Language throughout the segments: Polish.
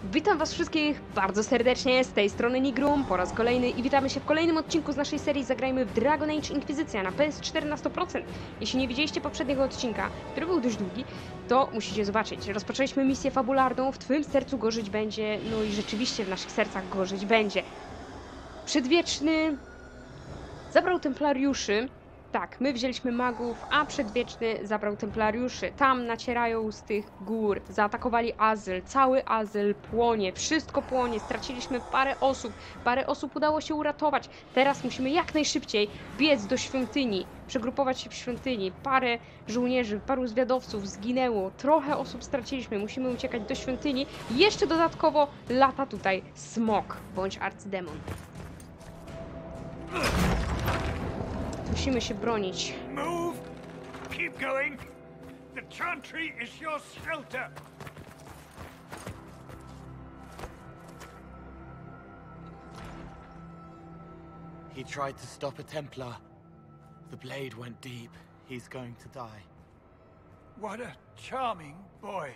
Witam was wszystkich bardzo serdecznie, z tej strony Nigrum po raz kolejny i witamy się w kolejnym odcinku z naszej serii Zagrajmy w Dragon Age Inkwizycja na PS4 na 100%. Jeśli nie widzieliście poprzedniego odcinka, który był dość długi, to musicie zobaczyć. Rozpoczęliśmy misję fabularną, w twym sercu gorzyć będzie, no i rzeczywiście w naszych sercach gorzyć będzie. Przedwieczny zabrał templariuszy. Tak, my wzięliśmy magów, a Przedwieczny zabrał templariuszy. Tam nacierają z tych gór, zaatakowali azyl, cały azyl płonie, wszystko płonie, straciliśmy parę osób udało się uratować. Teraz musimy jak najszybciej biec do świątyni, przegrupować się w świątyni. Parę żołnierzy, paru zwiadowców zginęło, trochę osób straciliśmy, musimy uciekać do świątyni. I jeszcze dodatkowo lata tutaj smok, bądź arcydemon. Musimy się bronić. Move! Keep going! The chantry is your shelter! He tried to stop a Templar. The blade went deep. He's going to die. What a charming boy!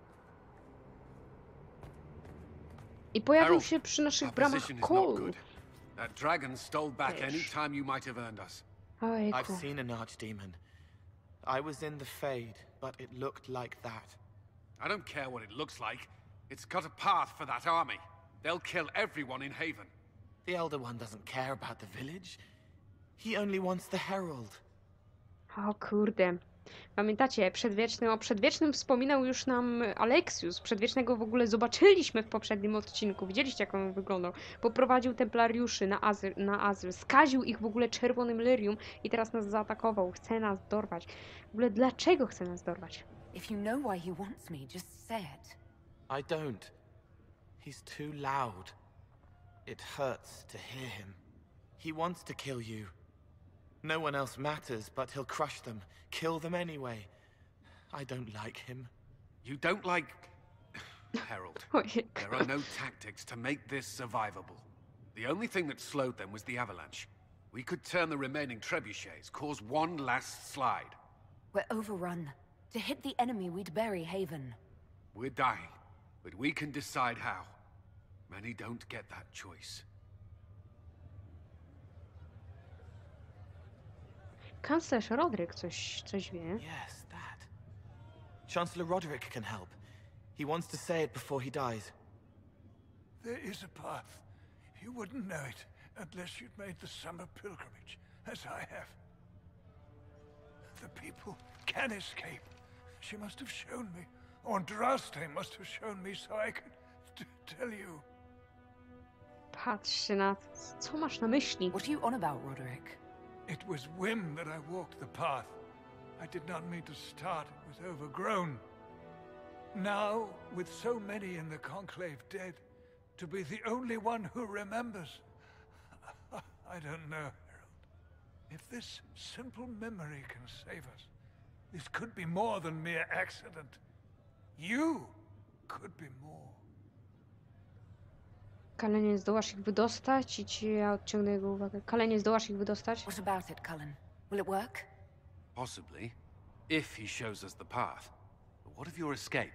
I pojawił się przy naszych bramach Cole. That dragon stole back any time you might have earned us. Ojejku. I've seen an archdemon. I was in the Fade, but it looked like that. I don't care what it looks like. It's got a path for that army. They'll kill everyone in Haven. The Elder One doesn't care about the village. He only wants the Herald. O kurde. Pamiętacie, o Przedwiecznym wspominał już nam Alexius. Przedwiecznego w ogóle zobaczyliśmy w poprzednim odcinku. Widzieliście, jak on wyglądał. Poprowadził templariuszy na azyl. Skaził ich w ogóle czerwonym lyrium i teraz nas zaatakował. Chce nas dorwać. W ogóle dlaczego chce nas dorwać? If you know why he wants me, just say it. I don't. He's too loud. It hurts to hear him. He wants to kill you. No one else matters, but he'll crush them, kill them anyway. I don't like him. You don't like... Herald. There are no tactics to make this survivable. The only thing that slowed them was the avalanche. We could turn the remaining trebuchets, cause one last slide. We're overrun. To hit the enemy, we'd bury Haven. We're dying, but we can decide how. Many don't get that choice. Kanclerz Roderick coś wie. Yes, that. Chancellor Roderick can help. He wants to say it before he dies. There is a path. You wouldn't know it unless you'd made the summer pilgrimage, as I have. The people can escape. She must have shown me. Or Andraste must have shown me so I could tell you. Patrzcie na to. Co masz na myśli? What are you on about, Roderick? It was whim that I walked the path. I did not mean to start. It was overgrown. Now, with so many in the Conclave dead, to be the only one who remembers... I don't know, Herald. If this simple memory can save us, this could be more than mere accident. You could be more. Kalenie, zdołasz ich wydostać? Ja odciągnę jego uwagę. Kalenie, zdołasz ich wydostać? What about it, Cullen? Will it work? Possibly, if he shows us the path. But what of your escape?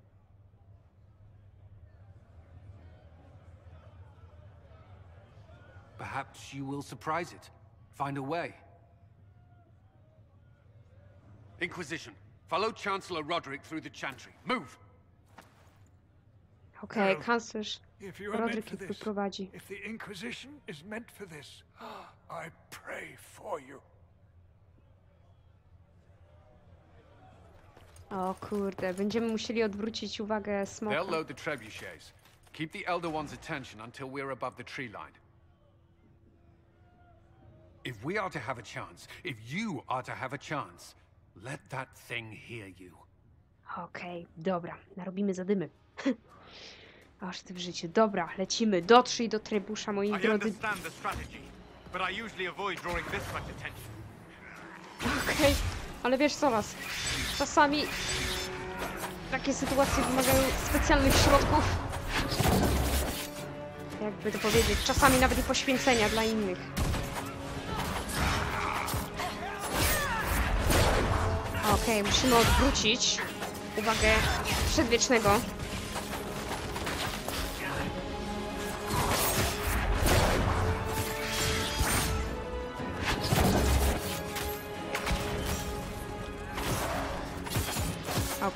Perhaps you will surprise it. Find a way. Inquisition, follow Chancellor Roderick through the chantry. Move! Okej, kanclerz If you are meant Roderick for ich this, wyprowadzi. if the Inquisition is meant for this, I pray for you. O kurde, będziemy musieli odwrócić uwagę smoka. They'll load the trebuchets. Keep the Elder One's attention until we're above the tree line. If we are to have a chance, if you are to have a chance, let that thing hear you. Okej, dobra, narobimy zadymy. Aż ty w życiu. Dobra, lecimy. Dotrzyj do trebusza, moi drodzy. Okej, ale wiesz co was? Czasami takie sytuacje wymagają specjalnych środków. Jakby to powiedzieć, czasami nawet i poświęcenia dla innych. Okej, musimy odwrócić uwagę Przedwiecznego.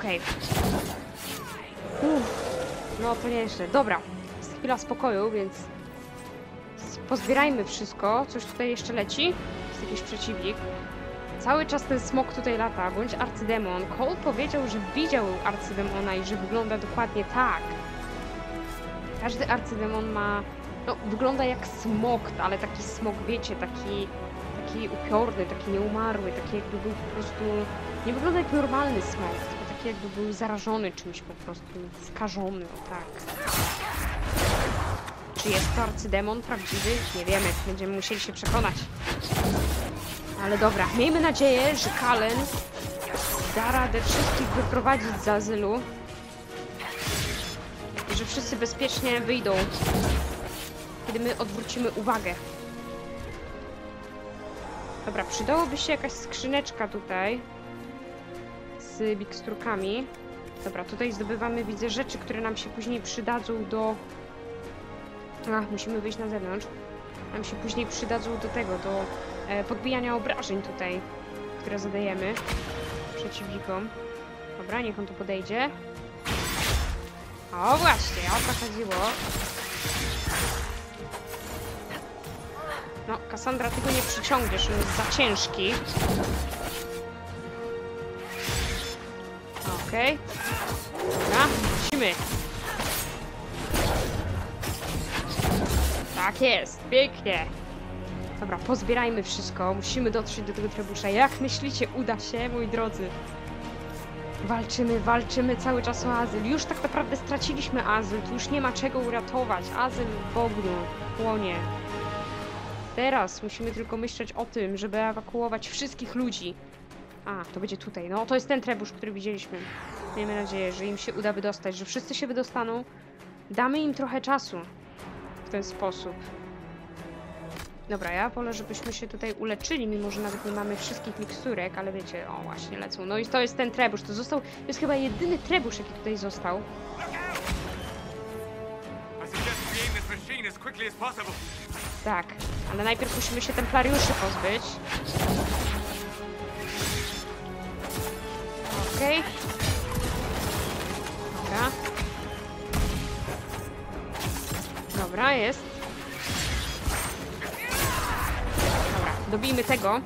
okej. No to nieźle. Dobra, jest chwila spokoju, więc pozbierajmy wszystko. Coś tutaj jeszcze leci. Jest jakiś przeciwnik. Cały czas ten smok tutaj lata, bądź arcydemon. Cole powiedział, że widział arcydemona i że wygląda dokładnie tak. Każdy arcydemon ma... No, wygląda jak smok, ale taki smok, wiecie, taki upiorny, taki nieumarły, taki jakby był po prostu... Nie wygląda jak normalny smok, tylko taki jakby był zarażony czymś po prostu, skażony, o tak. Czy jest to arcydemon prawdziwy? Nie wiemy, będziemy musieli się przekonać. Ale dobra, miejmy nadzieję, że Cullen da radę wszystkich wyprowadzić z azylu. I że wszyscy bezpiecznie wyjdą, kiedy my odwrócimy uwagę. Dobra, przydałoby się jakaś skrzyneczka tutaj z miksturkami. Dobra, tutaj zdobywamy, widzę, rzeczy, które nam się później przydadzą do... musimy wyjść na zewnątrz. Nam się później przydadzą do tego, do podbijania obrażeń tutaj, które zadajemy przeciwnikom. Dobra, niech on tu podejdzie. O właśnie, o to chodziło. No, Cassandra, ty go nie przyciągniesz, on jest za ciężki. Okej. Dobra, lecimy. Tak jest, pięknie. Dobra, pozbierajmy wszystko. Musimy dotrzeć do tego trebusza. Jak myślicie, uda się, moi drodzy? Walczymy cały czas o azyl. Już tak naprawdę straciliśmy azyl. Tu już nie ma czego uratować. Azyl w ogniu płonie. Teraz musimy tylko myśleć o tym, żeby ewakuować wszystkich ludzi. A, to będzie tutaj. No, to jest ten trebusz, który widzieliśmy. Miejmy nadzieję, że im się uda wydostać, że wszyscy się wydostaną. Damy im trochę czasu w ten sposób. Dobra, ja wolę, żebyśmy się tutaj uleczyli, mimo że nawet nie mamy wszystkich miksturek, ale wiecie, o właśnie, lecą. No i to jest ten trebusz, to jest chyba jedyny trebusz, jaki tutaj został. Tak, ale najpierw musimy się templariuszy pozbyć. Okej. Dobra. Dobra, jest. Dobra, dobijmy tego.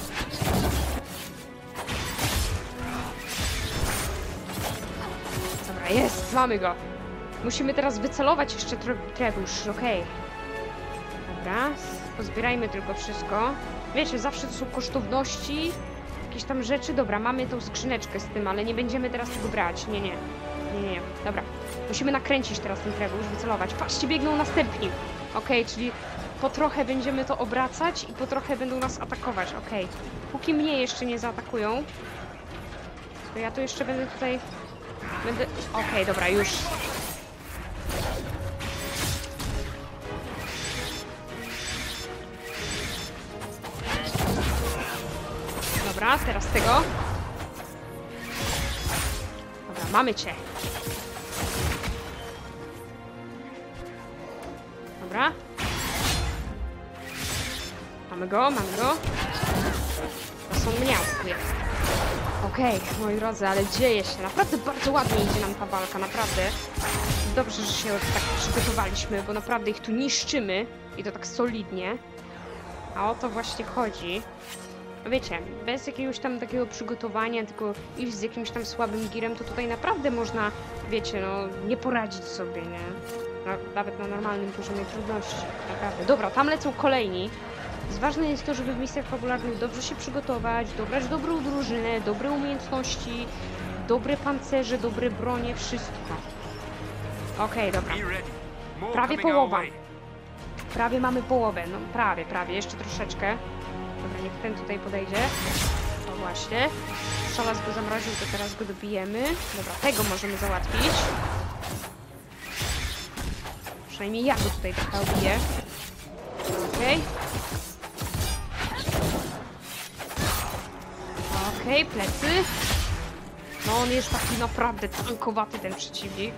Dobra, jest, mamy go. Musimy teraz wycelować jeszcze trebusz, okej. Dobra, pozbierajmy tylko wszystko. Wiecie, zawsze to są kosztowności, jakieś tam rzeczy. Dobra, mamy tą skrzyneczkę z tym, ale nie będziemy teraz tego brać. Nie. Dobra, musimy nakręcić teraz ten trebusz, wycelować. Patrzcie, biegną następni. Okej, czyli po trochę będziemy to obracać i po trochę będą nas atakować. Okej, póki mnie jeszcze nie zaatakują, to ja tu jeszcze będę tutaj... Okej, dobra, już. Dobra, teraz tego. Dobra, mamy cię. Dobra. Mamy go. Teraz on mnie atakuje. Okej, moi drodzy, ale dzieje się. Naprawdę bardzo ładnie idzie nam ta walka, naprawdę. Dobrze, że się tak przygotowaliśmy, bo naprawdę ich tu niszczymy. I to tak solidnie. A o to właśnie chodzi. Wiecie, bez jakiegoś tam takiego przygotowania, tylko iść z jakimś tam słabym girem, to tutaj naprawdę można, wiecie, no, nie poradzić sobie, nie? Nawet na normalnym poziomie trudności, naprawdę. Dobra, tam lecą kolejni. Ważne jest to, żeby w misjach fabularnych dobrze się przygotować, dobrać dobrą drużynę, dobre umiejętności, dobre pancerze, dobre bronie, wszystko. Okej, dobra. Prawie połowa. Prawie mamy połowę, no prawie, jeszcze troszeczkę. Dobra, niech ten tutaj podejdzie. O właśnie. Szalas go zamroził, to teraz go dobijemy. Dobra, tego możemy załatwić. Przynajmniej ja go tutaj trochę obiję. Okej. Okej, plecy. No on jest taki naprawdę tankowaty, ten przeciwnik.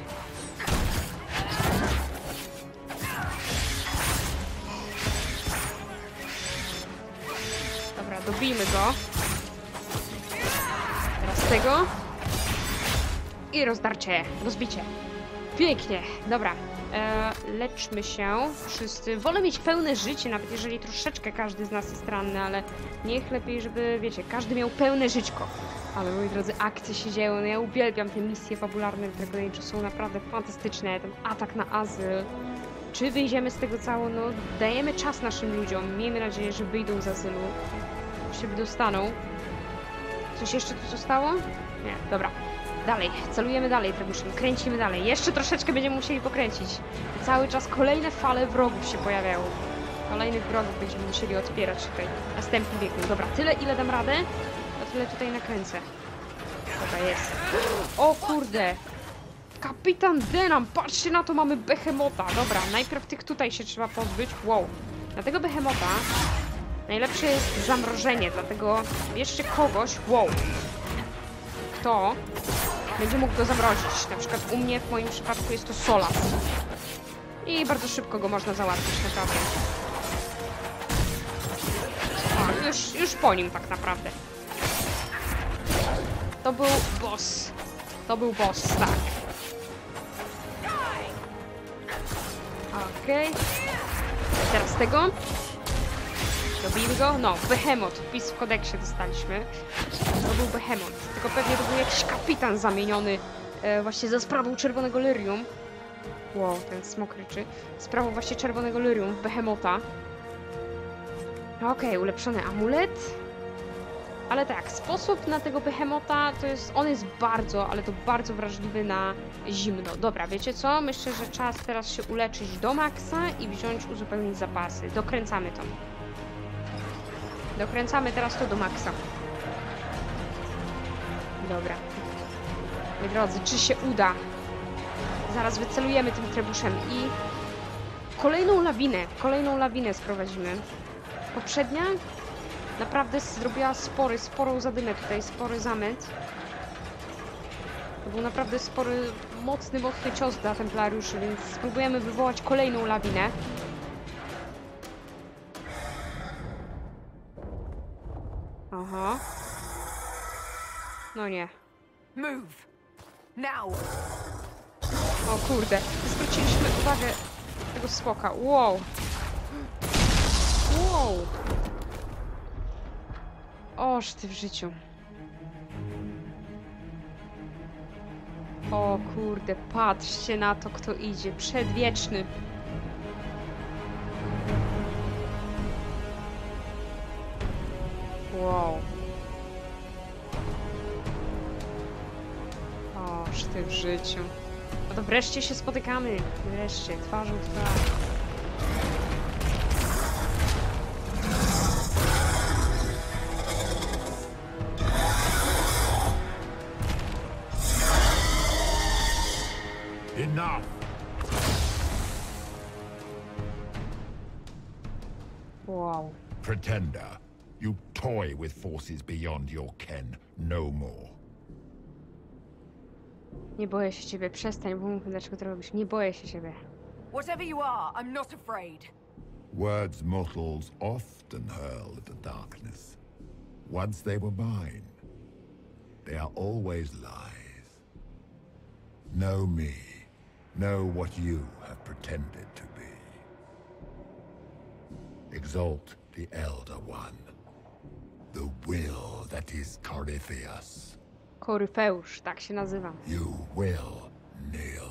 Dobra, dobijmy go. Teraz tego. I rozdarcie, rozbicie. Pięknie, dobra. Leczmy się wszyscy. Wolę mieć pełne życie, nawet jeżeli troszeczkę każdy z nas jest ranny, ale niech lepiej, żeby, wiecie, każdy miał pełne żyćko. Ale moi drodzy, akcje się dzieją, no ja uwielbiam te misje fabularne w Dragon Age, są naprawdę fantastyczne, ten atak na azyl. Czy wyjdziemy z tego cało? No dajemy czas naszym ludziom, miejmy nadzieję, że wyjdą z azylu, się wydostaną. Coś jeszcze tu zostało? Nie, dobra. Dalej, celujemy dalej trebuszem, kręcimy dalej. Jeszcze troszeczkę będziemy musieli pokręcić. Cały czas kolejne fale wrogów się pojawiają. Kolejnych wrogów będziemy musieli odpierać tutaj. Następny biegnie. Dobra, tyle ile dam radę, to tyle tutaj nakręcę. Dobra, jest. O kurde! Kapitan Denham, patrzcie na to, mamy behemota. Dobra, najpierw tych tutaj się trzeba pozbyć. Wow. Na tego behemota najlepsze jest zamrożenie, dlatego bierzcie kogoś. Wow. Kto będzie mógł go zamrozić. Na przykład u mnie, w moim przypadku jest to Solas. I bardzo szybko go można załatwić, naprawdę. O, już po nim tak naprawdę. To był boss. To był boss, tak. Okej. Teraz tego. Dobijmy go. No, Behemoth. Wpis w kodeksie dostaliśmy. To był Behemoth. Tylko pewnie to był jakiś kapitan zamieniony właśnie za sprawą czerwonego lyrium. Wow, ten smok ryczy. Sprawą właśnie czerwonego lyrium w Behemota. Okej, ulepszony amulet. Ale tak, sposób na tego Behemota to jest... On jest bardzo, ale to bardzo wrażliwy na zimno. Dobra, wiecie co? Myślę, że czas teraz się uleczyć do maksa i wziąć, uzupełnić zapasy. Dokręcamy to. Dokręcamy teraz to do maksa. Dobra. Moi drodzy, czy się uda? Zaraz wycelujemy tym trebuszem i... Kolejną lawinę sprowadzimy. Poprzednia naprawdę zrobiła sporą zadymę tutaj, spory zamęt. To był naprawdę spory, mocny cios dla templariuszy, więc spróbujemy wywołać kolejną lawinę. Aha. No nie. Move. Now. O kurde, zwróciliśmy uwagę tego smoka. Wow. Wow. Oż ty w życiu. O kurde, patrzcie na to, kto idzie. Przedwieczny. Wow. Oż ty w życiu. No to wreszcie się spotykamy. Wreszcie, twarzą w twarz. Enough! Wow. Pretender, you toy with forces beyond your ken no more. Nie boję się ciebie, przestań, bo mówię, dlaczego to robisz. Nie boję się ciebie. Whatever you are, I'm not afraid. Words mortals often hurl at the darkness. Once they were mine, they are always lies. Know me. Know what you have pretended to be. Exalt the Elder One. The will that is Corypheus. Koryfeusz, tak się nazywam. You will kneel.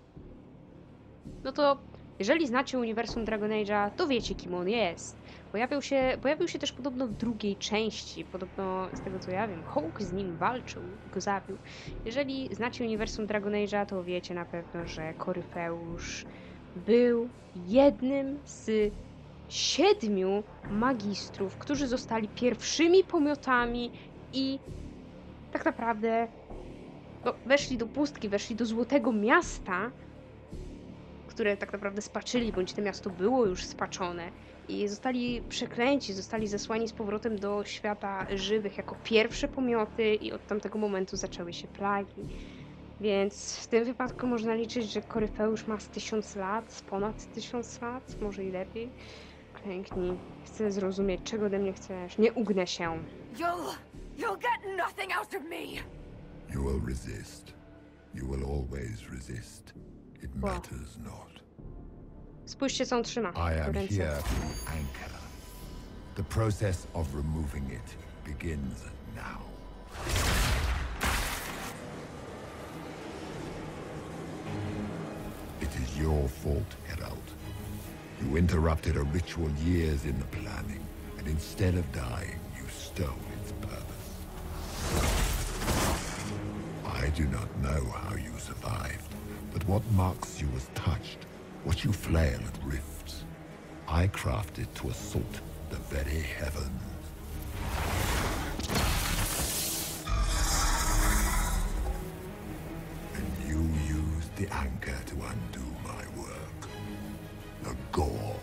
No to, jeżeli znacie uniwersum Dragon Age'a, to wiecie, kim on jest. Pojawił się też podobno w drugiej części. Podobno, z tego co ja wiem, Hawk z nim walczył, go zabił. Jeżeli znacie uniwersum Dragon Age'a, to wiecie na pewno, że Koryfeusz był jednym z 7 magistrów, którzy zostali pierwszymi pomiotami i tak naprawdę no, weszli do pustki, weszli do Złotego Miasta, które tak naprawdę spaczyli, bądź to miasto było już spaczone i zostali przeklęci, zostali zesłani z powrotem do świata żywych jako pierwsze pomioty i od tamtego momentu zaczęły się plagi. Więc w tym wypadku można liczyć, że Koryfeusz ma z 1000 lat, z ponad 1000 lat, może i lepiej. Klęknij, chcę zrozumieć, czego ode mnie chcesz, nie ugnę się. You'll get nothing out of me. You will resist. always resist. It matters not. Spójrzcie, co on trzyma I am w ręce. here to anchor. The process of removing it begins now. It is your fault, Herald. You interrupted a ritual years in the planning, and instead of dying, you stole its purpose. I do not know how you survived, but what marks you as touched, what you flail at rifts, I crafted to assault the very heavens. And you used the anchor to undo my work. The Gaul.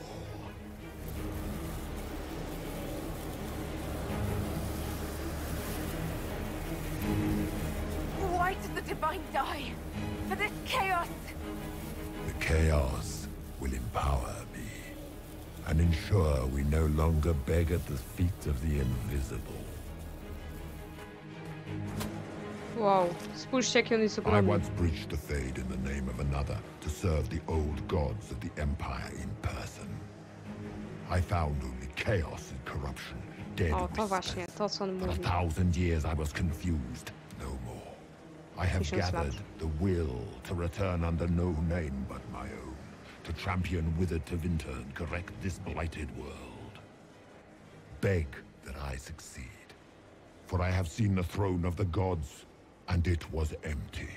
Why did the Divine die? For this chaos! The chaos will empower me and ensure we no longer beg at the feet of the invisible. Wow, spójrzcie, jaki on jest I ogromny. once breached the Fade in the name of another to serve the old gods of the Empire in person. I found only chaos and corruption, dead O, to właśnie, to co on For mówi. 1,000 years I was confused, no more. I have 1000 lat. gathered the will to return under no name but my own, to champion Withered to Winter and correct this blighted world. Beg that I succeed, for I have seen the throne of the gods, and it was empty.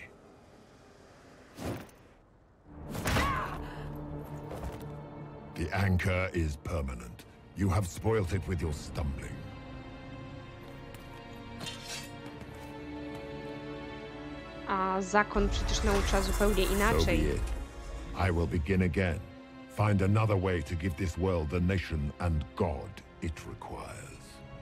The anchor is permanent. You have spoilt it with your stumbling. A zakon przecież naucza zupełnie So be inaczej. it. I will begin again. Find another way to give this world the nation and God it requires.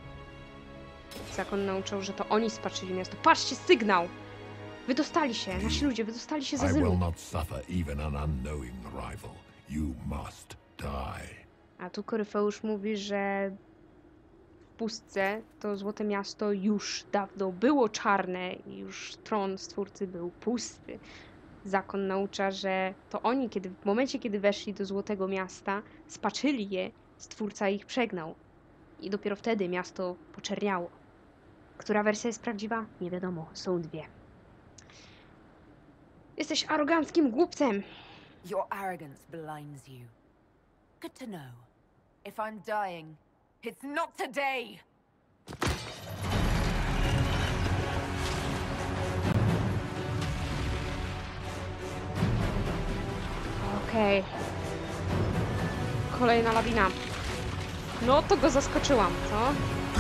Zakon nauczał, że to oni spaczyli miasto. Patrzcie, sygnał! Wydostali się, nasi ludzie wydostali się z I will azylu. not suffer even an unknowing rival. You must die. A tu Koryfeusz mówi, że w pustce to Złote Miasto już dawno było czarne i już tron Stwórcy był pusty. Zakon naucza, że to oni, w momencie, kiedy weszli do Złotego Miasta, spaczyli je, Stwórca ich przegnał. I dopiero wtedy miasto poczerniało. Która wersja jest prawdziwa? Nie wiadomo, są dwie. Jesteś aroganckim głupcem! Your arrogance blinds you. Good to know. If I'm dying, it's not today! Okej. Kolejna lawina. No to go zaskoczyłam, co?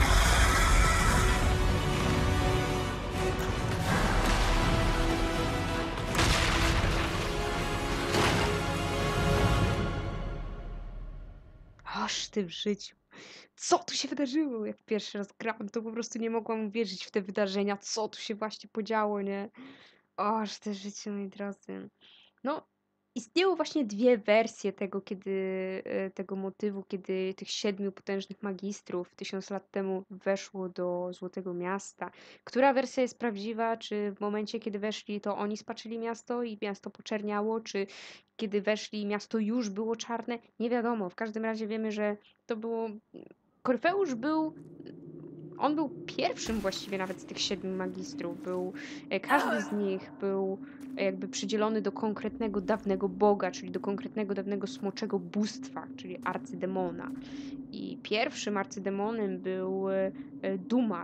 Aż ty w życiu. Co tu się wydarzyło? Jak pierwszy raz grałam, to po prostu nie mogłam uwierzyć w te wydarzenia. Co tu się właśnie podziało, nie? Aż te życie, moi drodzy. No, istniały właśnie dwie wersje tego, tego motywu, kiedy tych 7 potężnych magistrów 1000 lat temu weszło do Złotego Miasta. Która wersja jest prawdziwa? Czy w momencie, kiedy weszli, to oni spaczyli miasto i miasto poczerniało? Czy kiedy weszli, miasto już było czarne? Nie wiadomo. W każdym razie wiemy, że to było... Koryfeusz był... On był pierwszym właściwie nawet z tych 7 magistrów. Każdy z nich był jakby przydzielony do konkretnego dawnego boga, czyli do konkretnego dawnego smoczego bóstwa, czyli arcydemona. I pierwszym arcydemonem był Dumat.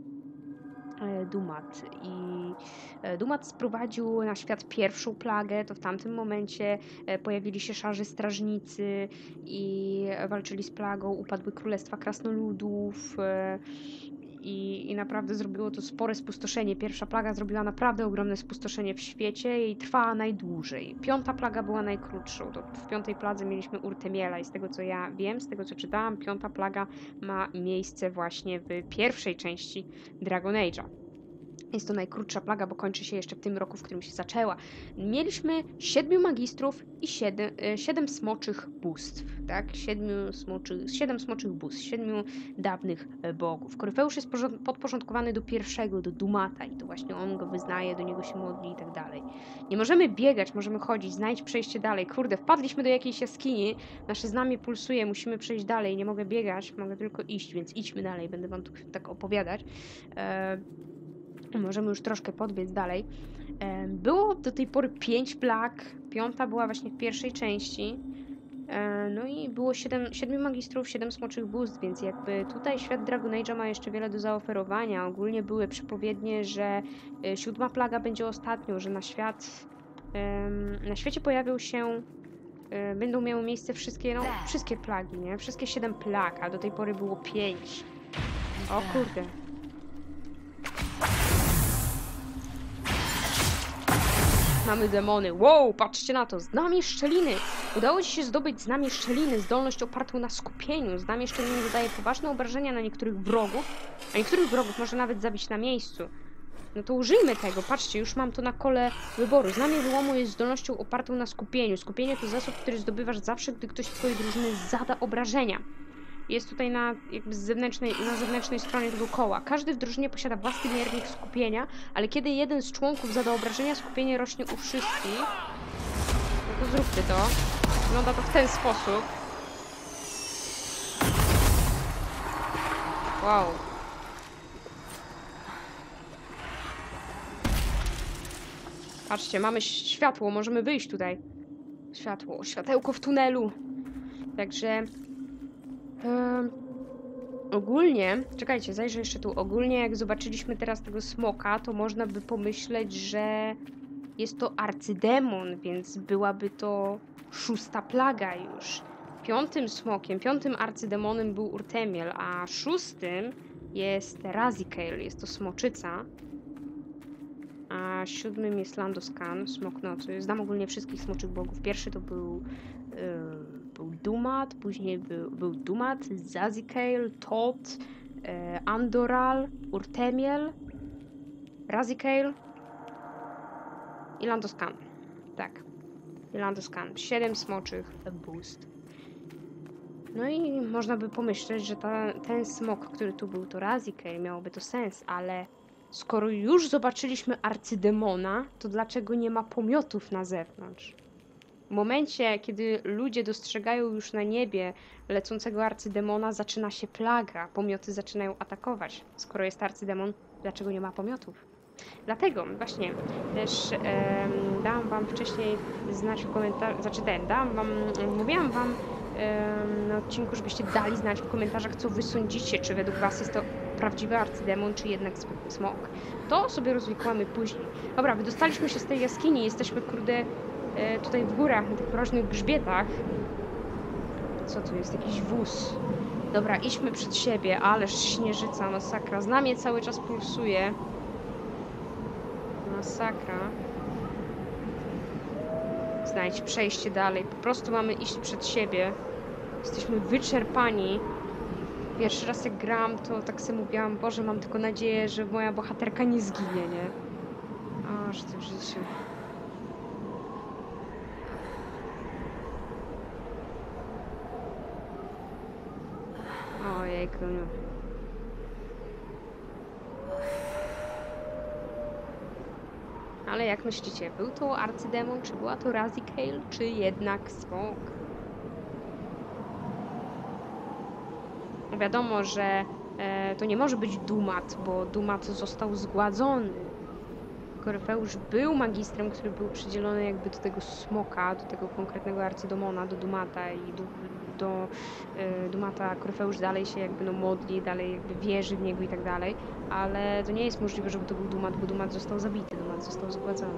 Dumat sprowadził na świat pierwszą plagę, to w tamtym momencie pojawili się szarzy strażnicy i walczyli z plagą, upadły królestwa krasnoludów i naprawdę zrobiło to spore spustoszenie. Pierwsza plaga zrobiła naprawdę ogromne spustoszenie w świecie i trwała najdłużej. 5. plaga była najkrótszą. To w 5. pladze mieliśmy Urtemiela i z tego co ja wiem, z tego co czytałam, 5. plaga ma miejsce właśnie w pierwszej części Dragon Age'a. Jest to najkrótsza plaga, bo kończy się jeszcze w tym roku, w którym się zaczęła. Mieliśmy 7 magistrów i 7 smoczych bóstw, tak? 7 smoczych bóstw, 7 dawnych bogów. Koryfeusz jest podporządkowany do pierwszego, do Dumata i to właśnie on go wyznaje, do niego się modli i tak dalej. Nie możemy biegać, możemy chodzić, znajdź przejście dalej. Kurde, wpadliśmy do jakiejś jaskini, nasze znamie pulsuje, musimy przejść dalej, nie mogę biegać, mogę tylko iść, więc idźmy dalej, będę wam tu tak opowiadać. Możemy już troszkę podbiec dalej. Było do tej pory 5 plag. 5 była właśnie w pierwszej części. No i było 7 magistrów, 7 smoczych bóstw, więc jakby tutaj świat Dragon Age'a ma jeszcze wiele do zaoferowania. Ogólnie były przepowiednie, że 7 plaga będzie ostatnią, że na świecie pojawią się, będą miały miejsce wszystkie plagi, nie? Wszystkie 7 plag, a do tej pory było 5. O kurde. Mamy demony. Wow, patrzcie na to. Znamie szczeliny. Udało ci się zdobyć znamie szczeliny, zdolność opartą na skupieniu. Znamie szczeliny zadaje poważne obrażenia na niektórych wrogów, a niektórych wrogów może nawet zabić na miejscu. No to użyjmy tego. Patrzcie, już mam to na kole wyboru. Znamie wyłomu jest zdolnością opartą na skupieniu. Skupienie to zasób, który zdobywasz zawsze, gdy ktoś z twojej drużyny zada obrażenia. Jest tutaj na zewnętrznej stronie tego koła. Każdy w drużynie posiada własny miernik skupienia, ale kiedy jeden z członków zada obrażenia, skupienie rośnie u wszystkich. No to zróbmy to. Wygląda to w ten sposób. Wow. Patrzcie, mamy światło, możemy wyjść tutaj. Światło, światełko w tunelu. Także... ogólnie, czekajcie, zajrzę jeszcze tu. Ogólnie jak zobaczyliśmy teraz tego smoka, to można by pomyśleć, że jest to arcydemon, więc byłaby to 6. plaga już. 5. smokiem, 5. arcydemonem był Urtemiel, a 6. jest Razikael, jest to smoczyca. A 7. jest Landoskan, smok nocy. Znam ogólnie wszystkich smoczych bogów. Pierwszy to był Dumat, później był Dumat, Zazikael, Tot, Andoral, Urtemiel, Razikael i Landoskan. Tak, i Landoskan. 7 smoczych bóstw. No i można by pomyśleć, że ten smok, który tu był, to Razikael, miałoby to sens, ale skoro już zobaczyliśmy arcydemona, to dlaczego nie ma pomiotów na zewnątrz? W momencie, kiedy ludzie dostrzegają już na niebie lecącego arcydemona, zaczyna się plaga. Pomioty zaczynają atakować. Skoro jest arcydemon, dlaczego nie ma pomiotów? Dlatego właśnie też dałam wam wcześniej znać w komentarzach, mówiłam wam na odcinku, żebyście dali znać w komentarzach, co wy sądzicie, czy według was jest to prawdziwy arcydemon, czy jednak smok. To sobie rozwikłamy później. Dobra, wydostaliśmy się z tej jaskini, jesteśmy, kurde, tutaj w górach, na tych mroźnych grzbietach. Co tu jest? Jakiś wóz. Dobra, idźmy przed siebie, ależ śnieżyca, masakra. Znamie cały czas pulsuje. Masakra. Znajdź przejście dalej. Po prostu mamy iść przed siebie. Jesteśmy wyczerpani. Pierwszy raz jak gram, to tak sobie mówiłam, Boże, mam tylko nadzieję, że moja bohaterka nie zginie, nie? Aż to życie. Ojejku, no. Ale jak myślicie, był to arcydemon, czy była to Razikael, czy jednak smok? Wiadomo, że to nie może być Dumat, bo Dumat został zgładzony. Koryfeusz był magistrem, który był przydzielony jakby do tego smoka, do tego konkretnego arcydemona, do Dumata i do Dumata Koryfeusz dalej się jakby modli, dalej jakby wierzy w niego i tak dalej, ale to nie jest możliwe, żeby to był Dumat, bo Dumat został zabity, Dumat został zgładzony.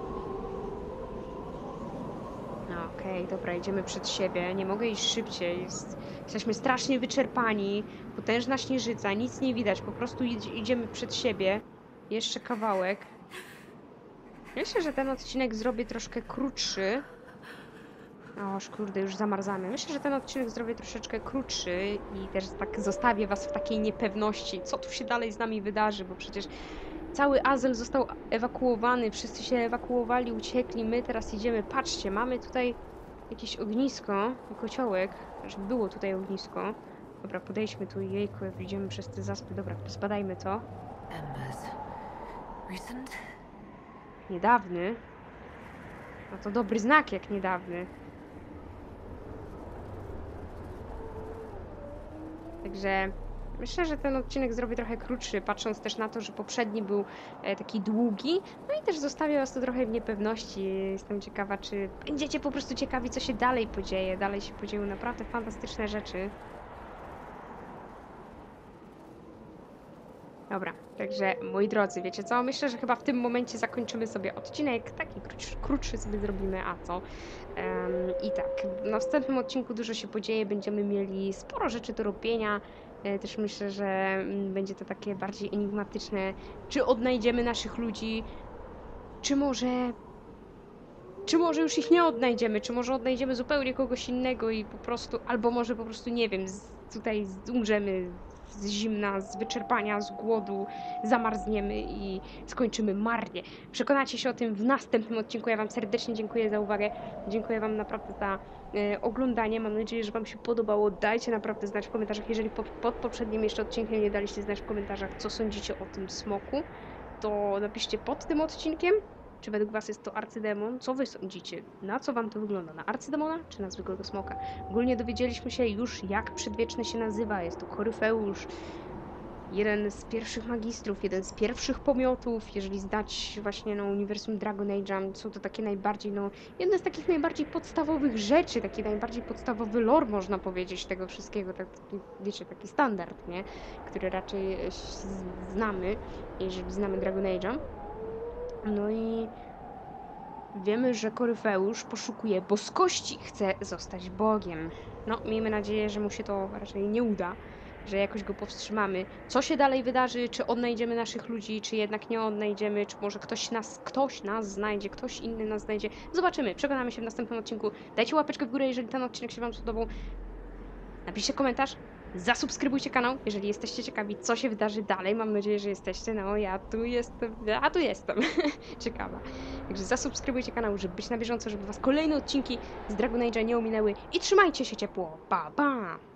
Okej, dobra, idziemy przed siebie, nie mogę iść szybciej, jesteśmy strasznie wyczerpani, potężna śnieżyca, nic nie widać, po prostu idziemy przed siebie, jeszcze kawałek. Myślę, że ten odcinek zrobię troszkę krótszy. O, kurde, już zamarzamy. Myślę, że ten odcinek zrobię troszeczkę krótszy i też tak zostawię was w takiej niepewności, co tu się dalej z nami wydarzy, bo przecież Cały Azel został ewakuowany, wszyscy się ewakuowali, uciekli, my teraz idziemy. Patrzcie, mamy tutaj jakieś ognisko, kociołek, że było tutaj ognisko. Dobra, podejdźmy tu, jejku, jak idziemy przez te zaspy. Dobra, zbadajmy to. Embers. Recent? Niedawny. No to dobry znak jak niedawny. Także myślę, że ten odcinek zrobię trochę krótszy, patrząc też na to, że poprzedni był taki długi. No i też zostawię was tu trochę w niepewności. Jestem ciekawa, czy będziecie po prostu ciekawi, co się dalej podzieje. Dalej się podzieją naprawdę fantastyczne rzeczy. Dobra, także moi drodzy, wiecie co? Myślę, że chyba w tym momencie zakończymy sobie odcinek. Taki krótszy sobie zrobimy, a co? I tak, w następnym odcinku dużo się podzieje, będziemy mieli sporo rzeczy do robienia. Też myślę, że będzie to takie bardziej enigmatyczne. Czy odnajdziemy naszych ludzi? Czy może już ich nie odnajdziemy? Czy może odnajdziemy zupełnie kogoś innego i po prostu, albo może po prostu, nie wiem, tutaj umrzemy z zimna, z wyczerpania, z głodu, zamarzniemy i skończymy marnie. Przekonacie się o tym w następnym odcinku. Ja wam serdecznie dziękuję za uwagę. Dziękuję wam naprawdę za oglądanie. Mam nadzieję, że wam się podobało. Dajcie naprawdę znać w komentarzach. Jeżeli pod poprzednim jeszcze odcinkiem nie daliście znać w komentarzach, co sądzicie o tym smoku, to napiszcie pod tym odcinkiem. Czy według was jest to arcydemon? Co wy sądzicie? Na co wam to wygląda? Na arcydemona czy na zwykłego smoka? Ogólnie dowiedzieliśmy się już, jak przedwieczny się nazywa. Jest to Koryfeusz. Jeden z pierwszych magistrów, jeden z pierwszych pomiotów. Jeżeli znać właśnie uniwersum Dragon Age'a, są to takie najbardziej, jedne z takich najbardziej podstawowych rzeczy, taki najbardziej podstawowy lore, można powiedzieć, tego wszystkiego. Taki, wiecie, taki standard, nie? Który raczej znamy, jeżeli znamy Dragon Age'a. No i wiemy, że Koryfeusz poszukuje boskości, chce zostać Bogiem. No, miejmy nadzieję, że mu się to raczej nie uda, że jakoś go powstrzymamy. Co się dalej wydarzy? Czy odnajdziemy naszych ludzi, czy jednak nie odnajdziemy? Czy może ktoś nas znajdzie, ktoś inny nas znajdzie? Zobaczymy, przekonamy się w następnym odcinku. Dajcie łapeczkę w górę, jeżeli ten odcinek się wam spodobał. Napiszcie komentarz. Zasubskrybujcie kanał, jeżeli jesteście ciekawi, co się wydarzy dalej. Mam nadzieję, że jesteście. No, ja tu jestem. Ciekawa. Także zasubskrybujcie kanał, żeby być na bieżąco, żeby was kolejne odcinki z Dragon Age'a nie ominęły. I trzymajcie się ciepło. Pa, pa!